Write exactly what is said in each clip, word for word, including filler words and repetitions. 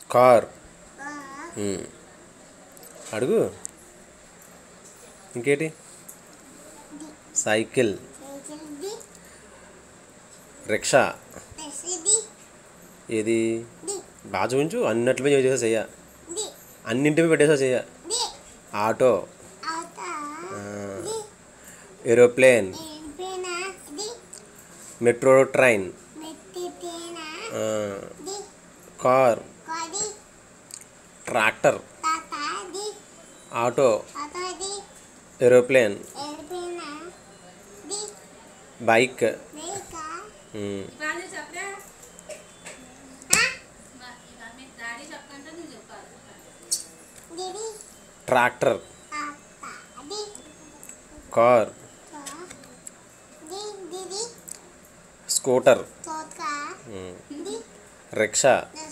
Car. అడుగు. ఇంకేటి? Cycle. Rickshaw. ఏది? బాగా చూపించు. అన్నింటిపై చేసా చెయ్య. అన్నింటిపై పెట్టేసా చెయ్య. Auto. Aeroplane. Metro train. Car. Tractor. Auto. Aeroplane. Bike. Tractor. Car. Scooter. Rickshaw.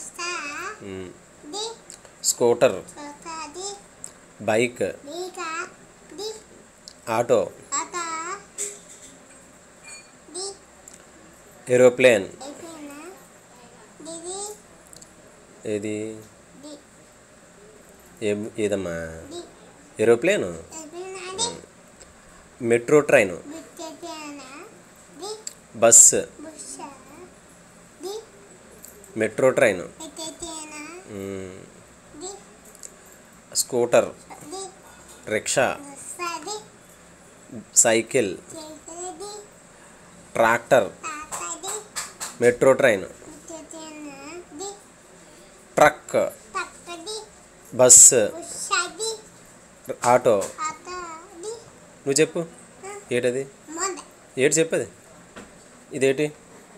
Scooter. Bike. Auto. Aeroplane. ఏది? ఏం ఏదమ్మా? Aeroplane. Metro train. Bus. Metro train. Scooter. Rickshaw. Cycle. Tractor. Metro train. Truck. Bus. Auto. నువ్వు చెప్పు. ఏటది? ఏటి చెప్పది? ఇదేటి?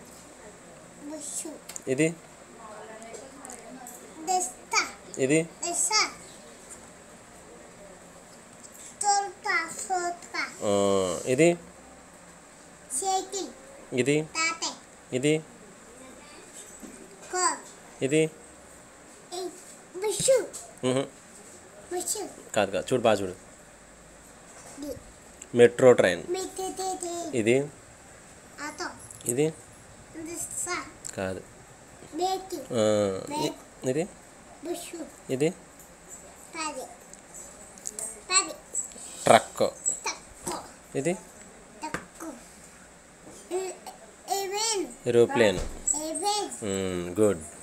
ఇది? ఇది? ఇది? ఇది? ఇది? ఇది? కాదు కాదు, చూడు బాగా చూడు. Metro train. ఇది? ఇది? కాదు. ఇది? ఇది? ట్రక్. ఇది? ఏరోప్లేన్. గుడ్.